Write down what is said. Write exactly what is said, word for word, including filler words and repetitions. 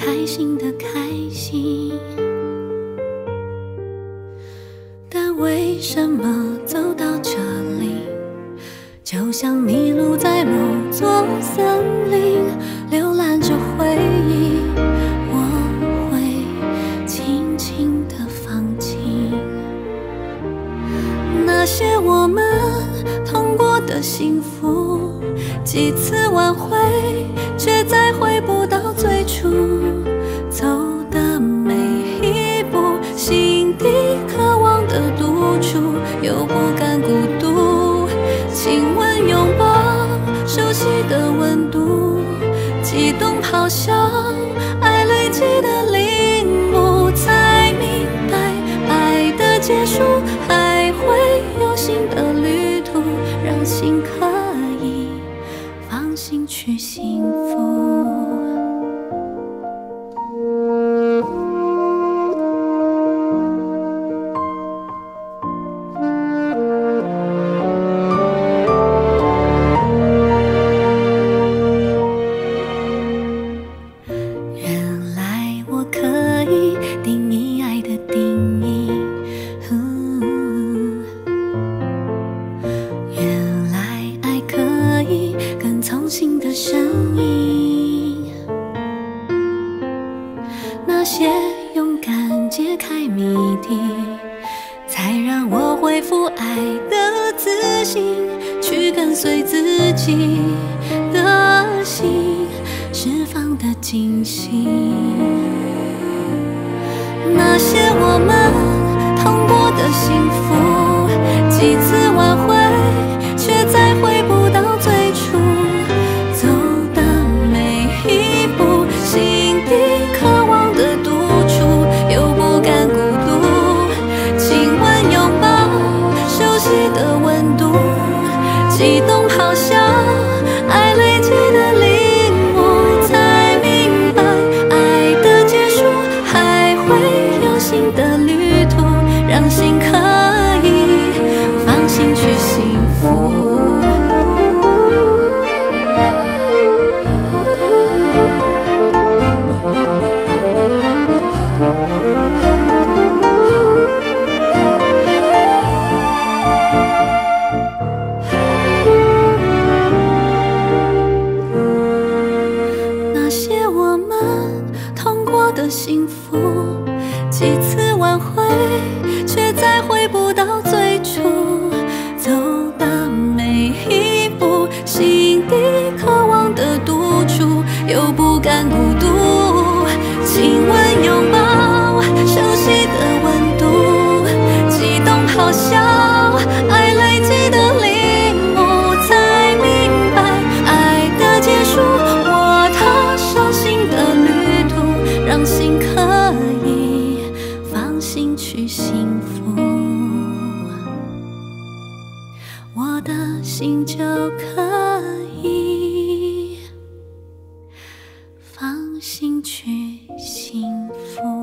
开心的开心。但为什么走到这里，就像迷路在某座森林，浏览着回忆，我会轻轻地放晴。那些我们痛过的幸福，几次挽回，却再回不到最初。走的每一步，心底渴望的独处，又不敢孤独。亲吻拥抱，熟悉的温度，激动咆哮，爱累积的领悟，才明白爱的结束，还会有新的旅途，让心可以放心去幸福。原来我可以定义爱的定义，原来爱可以更从心的声音。那些勇敢揭开谜底，才让我恢复爱的自信，去跟随自己的心，释放的惊喜。那些我们痛过的幸福，几次挽回，却再回不到最初。走的每一步，心底渴望的独处，又不敢孤独。亲吻拥抱，熟悉的温度，激动咆哮，爱累积的领悟，才明白爱的结束，还会有新的旅途，让心可以放心去幸福。那些我们痛过的幸福，几次挽回，却再回不到最初。走的每一步，心底渴望的独处，又不敢孤独。亲吻拥抱，熟悉的温度，激动咆哮，爱累积的领悟，才明白爱的结束，我踏上新的旅途，让心可以放心去幸福。我的心就可以放心去幸福。